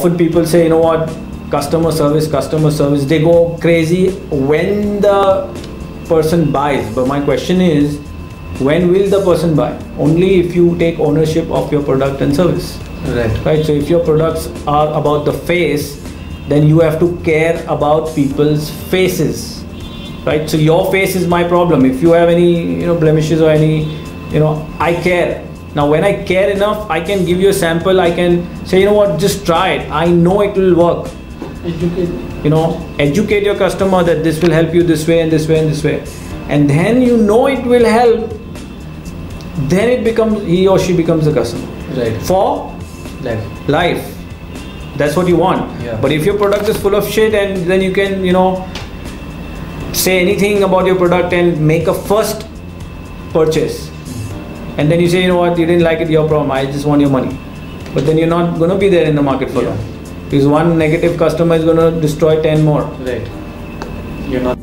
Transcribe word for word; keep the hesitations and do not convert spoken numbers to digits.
Often people say, you know what, customer service, customer service, they go crazy when the person buys. But my question is, when will the person buy? Only if you take ownership of your product and service. Right. Right. So if your products are about the face, then you have to care about people's faces. Right. So your face is my problem. If you have any, you know, blemishes or any, you know, I care. Now when I care enough, I can give you a sample. I can say, you know what, just try it. I know it will work. Educate. You know, educate your customer that this will help you this way and this way and this way. And then you know it will help. Then it becomes, he or she becomes a customer. Right. For life. life. That's what you want. Yeah. But if your product is full of shit, and then you can, you know, say anything about your product and make a first purchase. And then you say, you know what, you didn't like it, your problem, I just want your money. But then you're not going to be there in the market for yeah. long. Because one negative customer is going to destroy ten more. Right. You're not.